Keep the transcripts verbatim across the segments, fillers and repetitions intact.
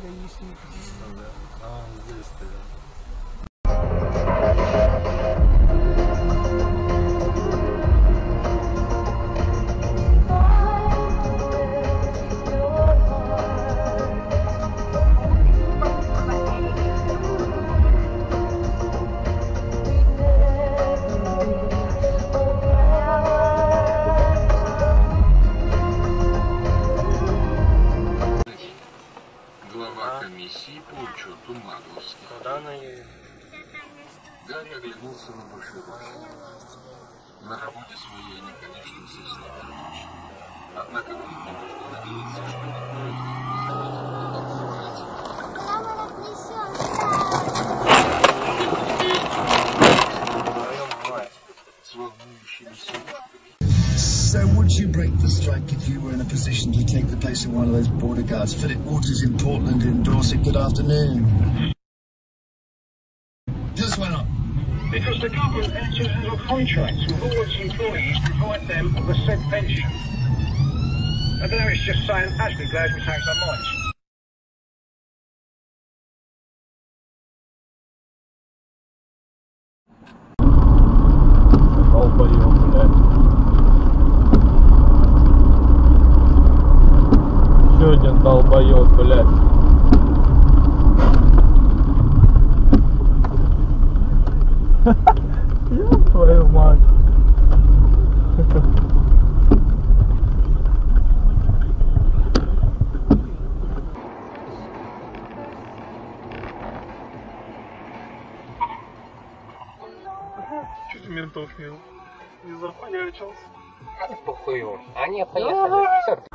гаишник. Да. А он здесь стоял. Глава комиссии по учету магловских. Куда она едет? Гарри оглянулся на большой рощи. На работе своей они, конечно, совсем отличны. Однако вряд ли можно надеяться, что никто из них не заметит, с волнующимися ушками. So would you break the strike if you were in a position to take the place of one of those border guards? Philip Waters in Portland in Dorset, good afternoon. Just went up. Because the government enters into contracts with all its employees to provide them with a said pension. I don't know, it's just saying, actually glad we changed our minds. Долбоёб, блядь. Еще один долбоёб, блядь. Ёб твою мать. Чуть ментов не, не запалячился. Похую. Они поехали. Все,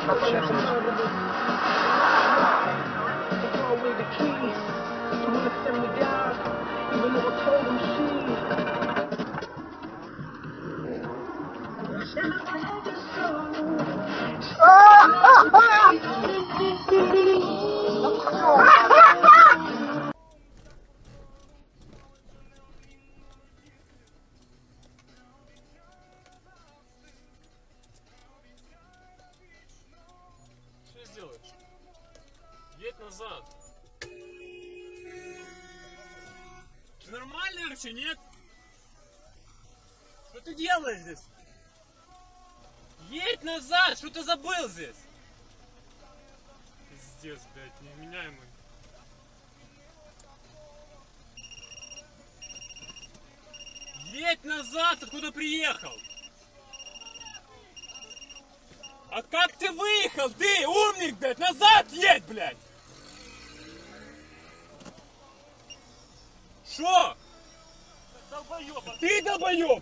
Что сделаешь? Едь назад. Ты нормальный вообще, нет? Что ты делаешь здесь? Едь назад! Что ты забыл здесь? Пиздец, блядь, невменяемый. Едь назад! Откуда приехал? А как ты выехал? Ты умник, блядь! Назад едь, блядь! Шо? Долбоёб! Ты долбоёб!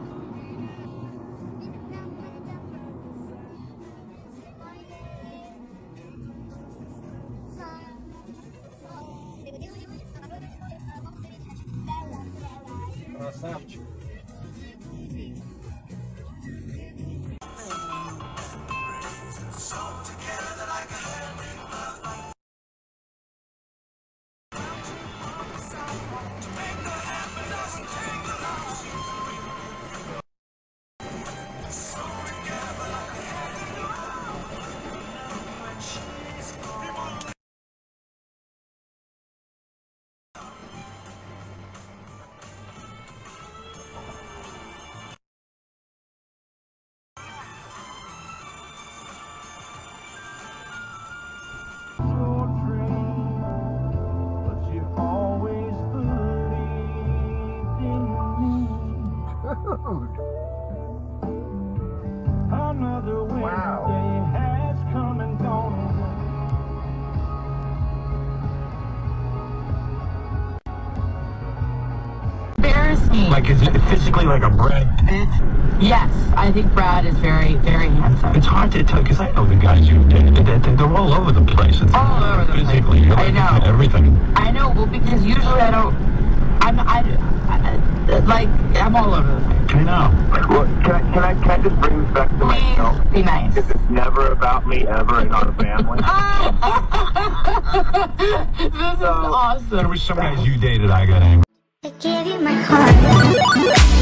Красавчик. Another Wednesday has come and gone. Embarrassing. Like, is it physically like a Brad Pitt? Yes, I think Brad is very, very handsome. It's hard to tell because I know the guys you've dated. They're, they're all over the place. It's all over the physically, place. Like, I know. Everything. I know, well, because usually I don't. I'm. I, I, like I'm all over the place. I know. Well, can I, can I, can I just bring this back to myself? Please be nice. Because it's never about me ever and not a family. This is awesome. There was some guys you dated I got angry. I gave you my heart.